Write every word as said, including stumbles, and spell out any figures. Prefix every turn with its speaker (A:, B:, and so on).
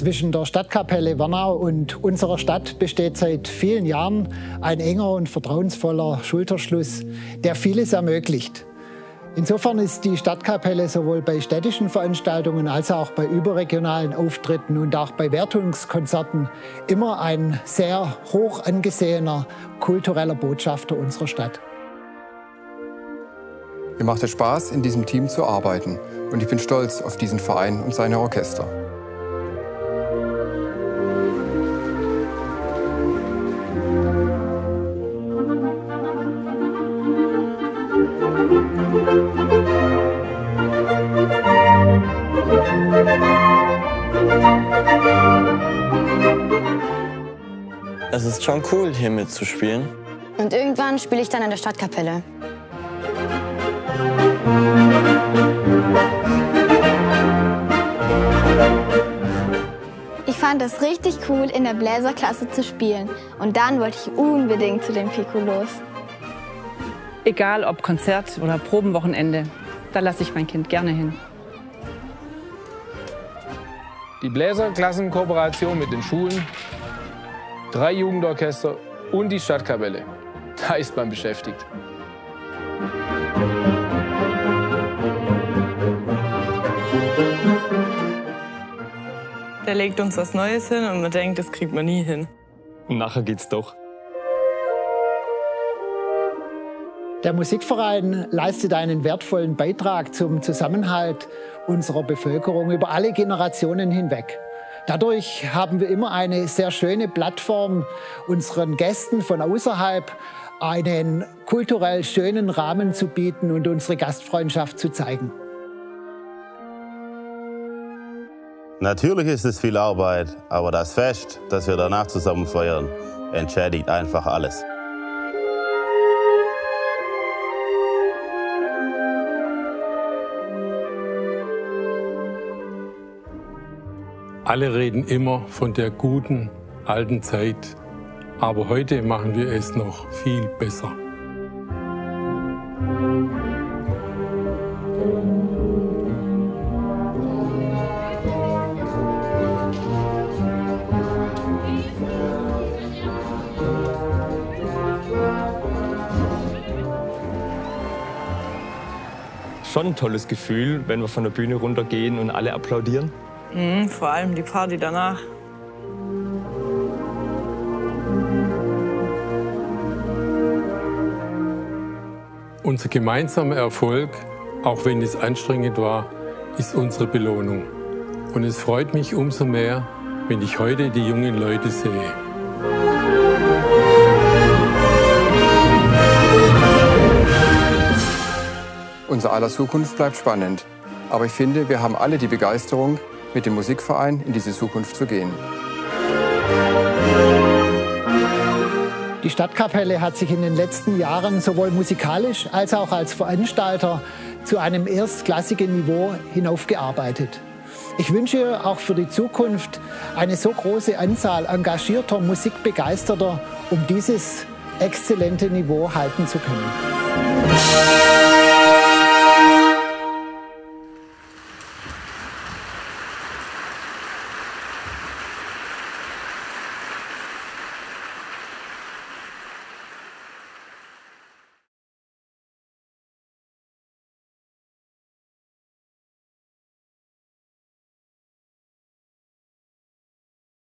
A: Zwischen der Stadtkapelle Wernau und unserer Stadt besteht seit vielen Jahren ein enger und vertrauensvoller Schulterschluss, der vieles ermöglicht. Insofern ist die Stadtkapelle sowohl bei städtischen Veranstaltungen als auch bei überregionalen Auftritten und auch bei Wertungskonzerten immer ein sehr hoch angesehener kultureller Botschafter unserer Stadt.
B: Mir macht es Spaß, in diesem Team zu arbeiten, und ich bin stolz auf diesen Verein und seine Orchester.
C: Es ist schon cool, hier mitzuspielen.
D: Und irgendwann spiele ich dann in der Stadtkapelle.
E: Ich fand es richtig cool, in der Bläserklasse zu spielen. Und dann wollte ich unbedingt zu den Piccolos.
F: Egal ob Konzert oder Probenwochenende, da lasse ich mein Kind gerne hin.
G: Die Bläserklassenkooperation mit den Schulen, drei Jugendorchester und die Stadtkapelle. Da ist man beschäftigt.
H: Der legt uns was Neues hin und man denkt, das kriegt man nie hin.
C: Und nachher geht's doch.
A: Der Musikverein leistet einen wertvollen Beitrag zum Zusammenhalt unserer Bevölkerung über alle Generationen hinweg. Dadurch haben wir immer eine sehr schöne Plattform, unseren Gästen von außerhalb einen kulturell schönen Rahmen zu bieten und unsere Gastfreundschaft zu zeigen.
I: Natürlich ist es viel Arbeit, aber das Fest, das wir danach zusammen feiern, entschädigt einfach alles.
J: Alle reden immer von der guten, alten Zeit, aber heute machen wir es noch viel besser.
C: Schon ein tolles Gefühl, wenn wir von der Bühne runtergehen und alle applaudieren.
H: Mhm, vor allem die Party danach.
J: Unser gemeinsamer Erfolg, auch wenn es anstrengend war, ist unsere Belohnung. Und es freut mich umso mehr, wenn ich heute die jungen Leute sehe.
B: Unser aller Zukunft bleibt spannend. Aber ich finde, wir haben alle die Begeisterung, mit dem Musikverein in diese Zukunft zu gehen.
A: Die Stadtkapelle hat sich in den letzten Jahren sowohl musikalisch als auch als Veranstalter zu einem erstklassigen Niveau hinaufgearbeitet. Ich wünsche auch für die Zukunft eine so große Anzahl engagierter Musikbegeisterter, um dieses exzellente Niveau halten zu können.